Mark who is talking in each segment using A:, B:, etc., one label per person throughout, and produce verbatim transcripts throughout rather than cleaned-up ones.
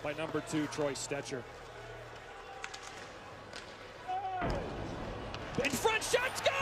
A: by number two, Troy Stetcher. In front shot, score!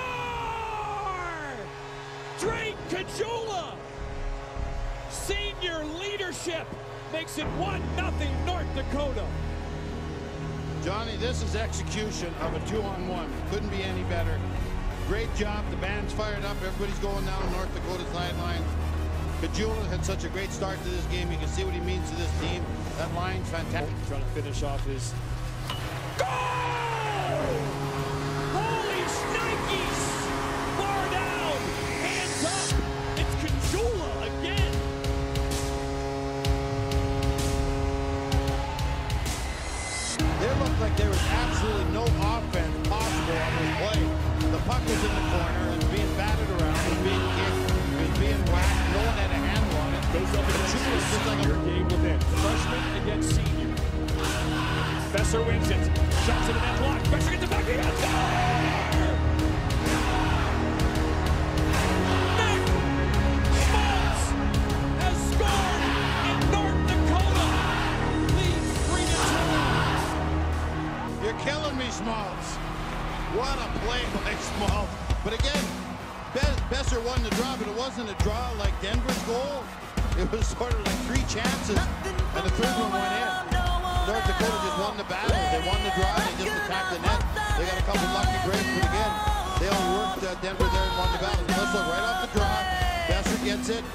A: Drake Kajula! Senior leadership makes it one nothing North Dakota.
B: Johnny, this is execution of a two-on-one. Couldn't be any better. Great job. The band's fired up. Everybody's going down North Dakota's sidelines. Kajula had such a great start to this game. You can see what he means to this team. That line's fantastic.
A: Trying to finish off his goal! Holy shnikes! Far down, hands up. It's Kajula again.
B: It looked like there was absolutely no offense possible on this play. The puck was in the corner, it was being batted around, it was being kicked, it was being whacked, no one had a handle on it.
A: Goes up against
B: just like a
A: game within. Freshman against senior. Besser wins it. Shots in the net block. Besser gets it back. He has it! Nick Schmaltz has scored in North Dakota. Leads three to two.
B: You're killing me, Schmaltz. What a play by Schmaltz. But again, Besser won the draw, but it wasn't a draw like Denver's goal. It was sort of like three chances, and the third one went in. North Dakota just won the battle. They won the draw. They just attacked the net. They got a couple lucky breaks, but again, they all worked uh, Denver there and won the battle. Let's look right off the draw. Besser gets it.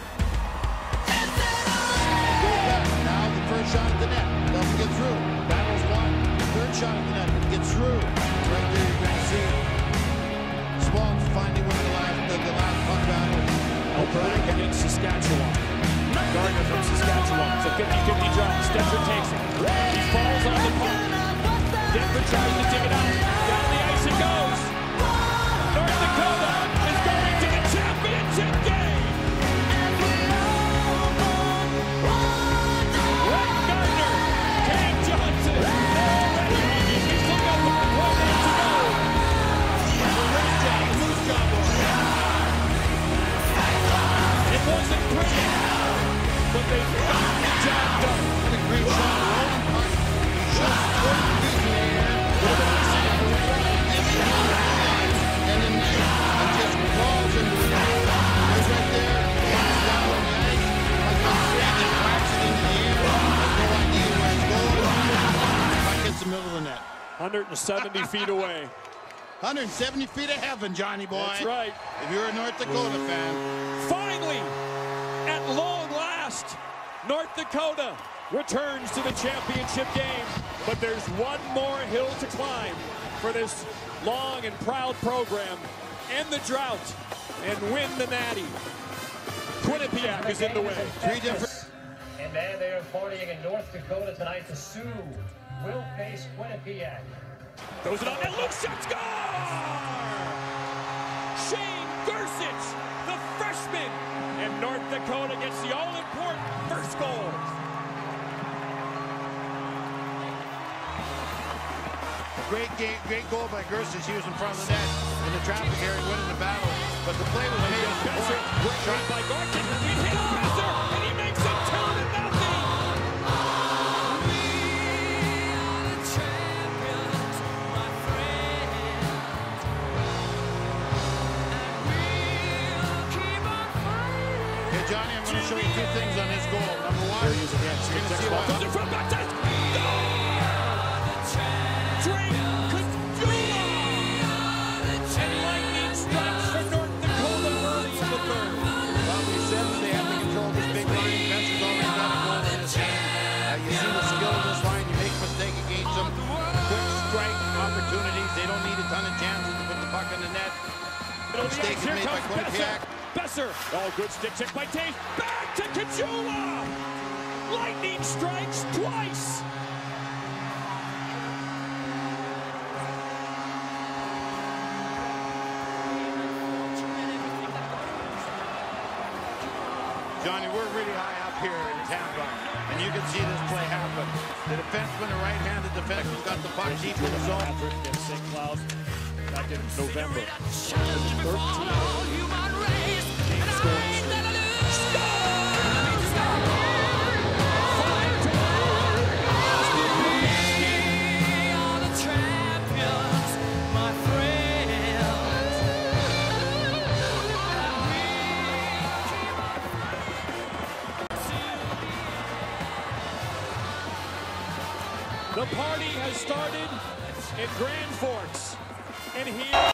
B: Goes back. Now the first shot at the net. Doesn't get through. Battles one. Third shot at the net. Gets through. Right there, you're going to see Schmaltz finally winning the last, the, the last puck battle.
A: Burton against Saskatchewan. Gardner from Saskatchewan. It's a fifty fifty drop. Stetcher takes it. He falls on the puck. Denver tries to dig it out. Down the ice it goes. North Dakota is going to the championship game. Red Gardner, Cam Johnson. He's still got one more to go. Great job. Loose job on it. It wasn't pretty, but they got the job done.
B: What a great shot. Rolling puck. Just put it in the air. And then it just crawls into the net. It's right there. It's down on the ice. Like a snake, it whacks it into the air. Has no idea where it's going. Puck hits the middle of the net.
A: one hundred seventy feet away.
B: one hundred seventy feet of heaven, Johnny boy.
A: That's right.
B: If you're a North Dakota fan.
A: Finally, at long last, North Dakota returns to the championship game. But there's one more hill to climb for this long and proud program. End the drought and win the Natty. Quinnipiac is in the way. Three different.
C: And man, they are partying in North Dakota tonight. The Sioux will face Quinnipiac.
A: Goes it on net, Luke shot, score! Shane Gersich, the freshman, and North Dakota gets the all-important first goal.
B: Great game, great goal by Gersich. He was in front of the net in the traffic area, winning the battle. But the play was made on
A: Besser, great shot by Gorton. He hits Besser, and he makes it two to nothing.
B: Hey, Johnny, I'm going to show you two things on this goal. Number one,
A: there he is again.
B: you're going to see why.
A: Goes in front, back to it. Drake Kajula! And lightning strikes for North Dakota early in the third.
B: Well, we said that they have to control this big line. Spencer's already got a goal in his hand. Uh, you see the skill of this line. You make a mistake against them. Quick strike opportunities. They don't need a ton of chances to put the puck in the net. Mistake is made by Quinnipiac.
A: Besser. Oh, good stick check by Taves. Back to Kajula! Lightning strikes twice.
B: Johnny, we're really high up here in Tampa, and you can see this play happen. The defenseman, the right-handed defenseman, got the puck deep in the zone.
A: Patrick against Saint Cloud back in November. thirteen. Game scoring. Score! Five to one. The party has started in Grand Forks, and here...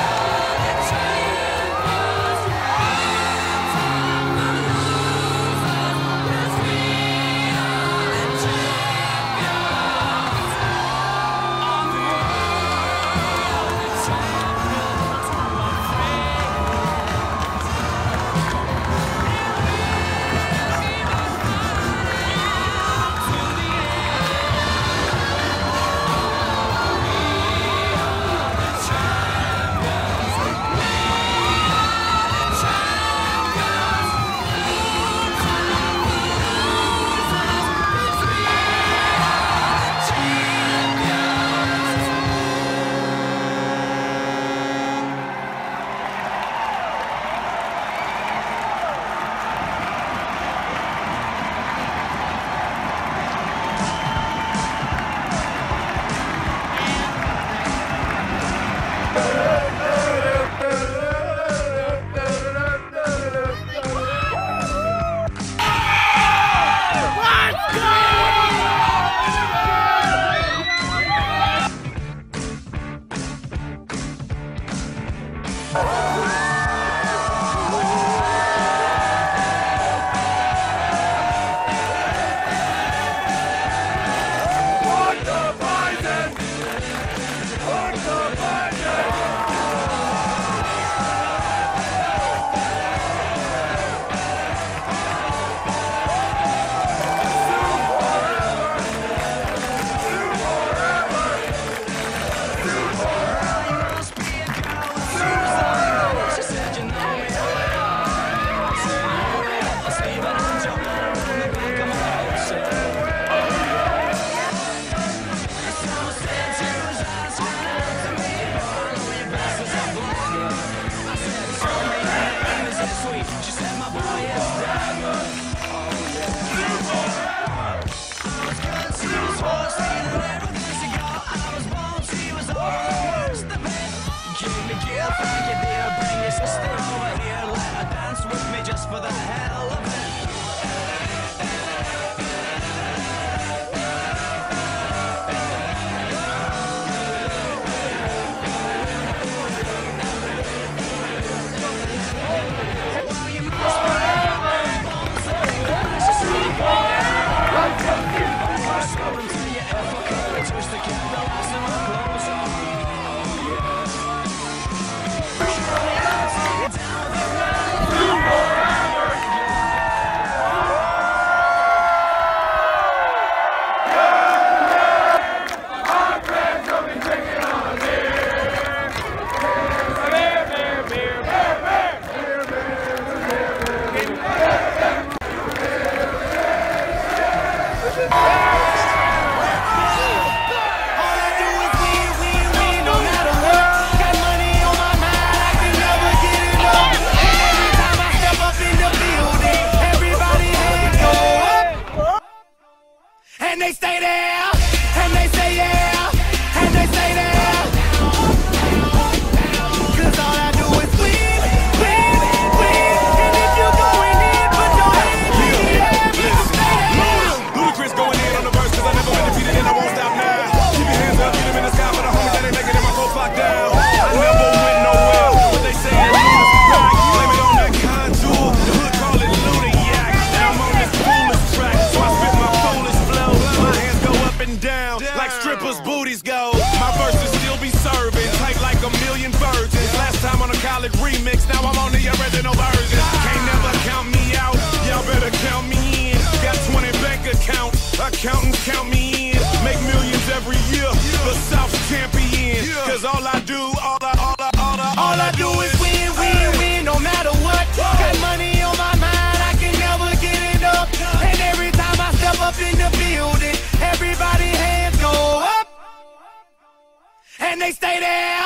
D: And they stay there, and they say yeah, and they stay there. Cause all I do is win, win, win. And if you're going in, put your hands in the air.
E: Ludacris going in on the verse cause I never been defeated and I won't stop now. Keep your hands up, get them in the sky for the homies that ain't making it, my folks locked down. I never went nowhere, what they say is Ludacris. Blame it on that contour, the hood call it Ludiac. And I'm on this foolish track, so I spit my foolish flow. My hands go up and down, like strippers' booties go. My verses still be serving, tight like a million virgins. Last time on a Khaled remix, now I'm on the original version. Can't never count me out, y'all better count me in. Got twenty bank accounts, accountants count me in. Make millions every year, the South's champion. Cause all I do, all I, all I, all I,
D: All I do is win, win, win, no matter what. Got money on my mind, I can never get it up. And every time I step up in the building, everybody hands go up. And they stay there.